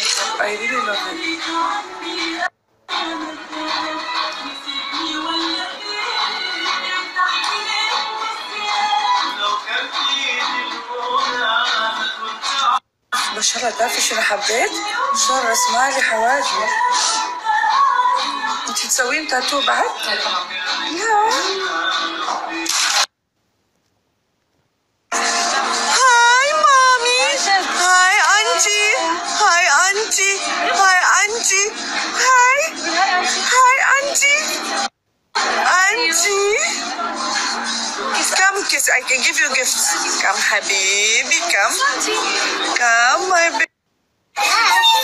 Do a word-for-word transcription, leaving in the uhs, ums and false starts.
I really love it. بشرة تعرفي شنو حبيت؟ شهر رسمالي حواجبي. انتي تسوين تاتو بعد؟ لا. هاي مامي. هاي انتي. هاي انتي. هاي انتي. هاي. هاي انتي. انتي. Come kiss. I can give you gifts. Come حبيبي. Come. Come my baby.